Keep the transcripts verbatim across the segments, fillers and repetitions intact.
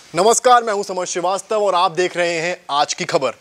नमस्कार, मैं हूं समर श्रीवास्तव और आप देख रहे हैं आज की खबर।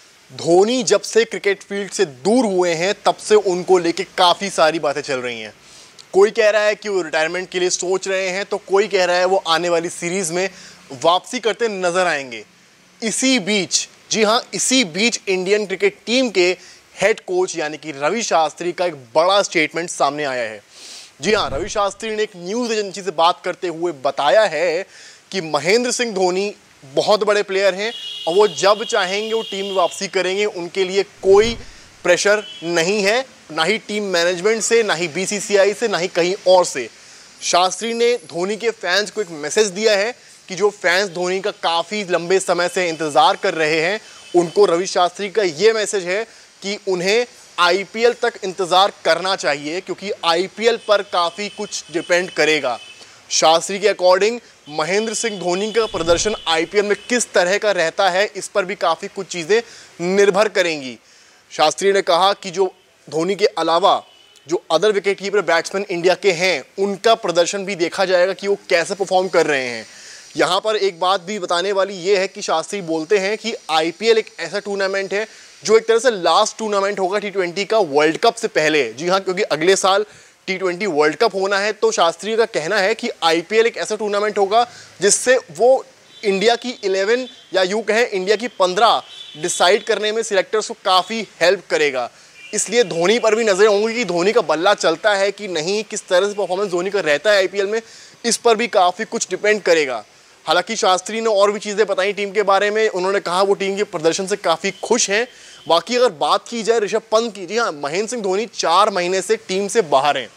धोनी जब से क्रिकेट फील्ड से दूर हुए हैं तब से उनको लेके काफ़ी सारी बातें चल रही हैं। कोई कह रहा है कि वो रिटायरमेंट के लिए सोच रहे हैं, तो कोई कह रहा है वो आने वाली सीरीज़ में वापसी करते नजर आएंगे। इसी बीच, जी हाँ, इसी बीच इंडियन क्रिकेट टीम के हेड कोच यानी कि रवि शास्त्री का एक बड़ा स्टेटमेंट सामने आया है। जी हाँ, रवि शास्त्री ने एक न्यूज़ एजेंसी से बात करते हुए बताया है कि महेंद्र सिंह धोनी बहुत बड़े प्लेयर हैं और वो जब चाहेंगे वो टीम में वापसी करेंगे। उनके लिए कोई प्रेशर नहीं है, ना ही टीम मैनेजमेंट से, ना ही बीसीसीआई से, ना ही कहीं और से। शास्त्री ने धोनी के फैंस को एक मैसेज दिया है कि जो फैंस धोनी का काफ़ी लंबे समय से इंतज़ार कर रहे हैं, उनको रवि शास्त्री का ये मैसेज है कि उन्हें आईपीएल तक इंतज़ार करना चाहिए, क्योंकि आईपीएल पर काफ़ी कुछ डिपेंड करेगा। शास्त्री के अकॉर्डिंग महेंद्र सिंह धोनी का प्रदर्शन आईपीएल में किस तरह का रहता है, इस पर भी काफ़ी कुछ चीज़ें निर्भर करेंगी। शास्त्री ने कहा कि जो धोनी के अलावा जो other wicket keeper batsman India के हैं, उनका प्रदर्शन भी देखा जाएगा कि वो कैसे परफॉर्म कर रहे हैं। यहाँ पर एक बात भी बताने वाली ये है कि शास्त्री बोलते हैं कि आईपीएल एक ऐसा टूर्नामेंट है जो एक तरह से लास्ट टूर्नामेंट होगा टी ट्वेंटी का वर्ल्ड कप से पहले। जी हाँ, क्योंकि अगले साल टी ट्वेंटी वर्ल्ड कप होना है, तो शास्त्री का कहना है कि आईपीएल एक ऐसा टूर्नामेंट होगा जिससे वो इंडिया की इलेवन या यूँ कहें इंडिया की पंद्रह डिसाइड करने में सिलेक्टर्स को काफ़ी हेल्प करेगा। इसलिए धोनी पर भी नजरें होंगी कि धोनी का बल्ला चलता है कि नहीं, किस तरह से परफॉर्मेंस धोनी का रहता है आईपीएल में, इस पर भी काफ़ी कुछ डिपेंड करेगा। हालांकि शास्त्री ने और भी चीज़ें बताई टीम के बारे में। उन्होंने कहा वो टीम के प्रदर्शन से काफ़ी खुश हैं। बाकी अगर बात की जाए ऋषभ पंत की, जी हाँ, महेंद्र सिंह धोनी चार महीने से टीम से बाहर हैं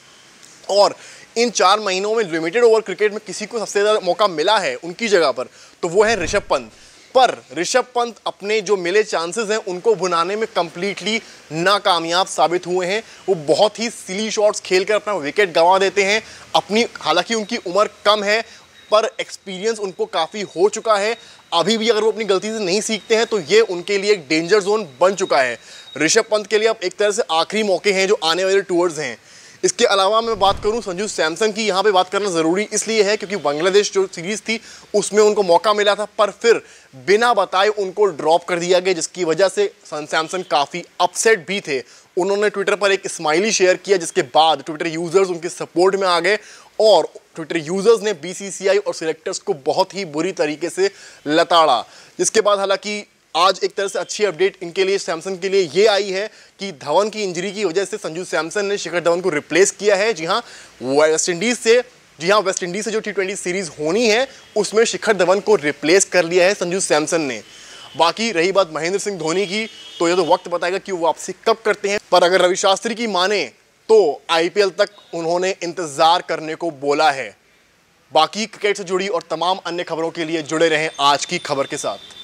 और इन चार महीनों में लिमिटेड ओवर क्रिकेट में किसी को सबसे ज़्यादा मौका मिला है उनकी जगह पर, तो वो है ऋषभ पंत। पर ऋषभ पंत अपने जो मिले चांसेस हैं उनको भुनाने में कंप्लीटली नाकामयाब साबित हुए हैं। वो बहुत ही सिली शॉट्स खेलकर अपना विकेट गंवा देते हैं। अपनी हालांकि उनकी उम्र कम है, पर एक्सपीरियंस उनको काफ़ी हो चुका है। अभी भी अगर वो अपनी गलती से नहीं सीखते हैं तो ये उनके लिए एक डेंजर जोन बन चुका है। ऋषभ पंत के लिए अब एक तरह से आखिरी मौके हैं जो आने वाले टूर्स हैं। इसके अलावा मैं बात करूं संजू सैमसन की, यहाँ पे बात करना ज़रूरी इसलिए है क्योंकि बांग्लादेश जो सीरीज़ थी उसमें उनको मौका मिला था, पर फिर बिना बताए उनको ड्रॉप कर दिया गया, जिसकी वजह से सैमसन काफ़ी अपसेट भी थे। उन्होंने ट्विटर पर एक स्माइली शेयर किया, जिसके बाद ट्विटर यूज़र्स उनके सपोर्ट में आ गए और ट्विटर यूज़र्स ने बीसीसीआई और सिलेक्टर्स को बहुत ही बुरी तरीके से लताड़ा। जिसके बाद हालांकि आज एक तरह से अच्छी अपडेट इनके लिए, सैमसन के लिए ये आई है कि धवन की इंजरी की वजह से संजू सैमसन ने शिखर धवन को रिप्लेस किया है। जी हाँ, वेस्ट इंडीज़ से जी हाँ वेस्ट इंडीज़ से जो टी ट्वेंटी सीरीज़ होनी है उसमें शिखर धवन को रिप्लेस कर लिया है संजू सैमसन ने। बाकी रही बात महेंद्र सिंह धोनी की, तो ये तो वक्त बताएगा कि वो वापसी कब करते हैं। पर अगर रवि शास्त्री की माने तो आईपीएल तक उन्होंने इंतज़ार करने को बोला है। बाकी क्रिकेट से जुड़ी और तमाम अन्य खबरों के लिए जुड़े रहें आज की खबर के साथ।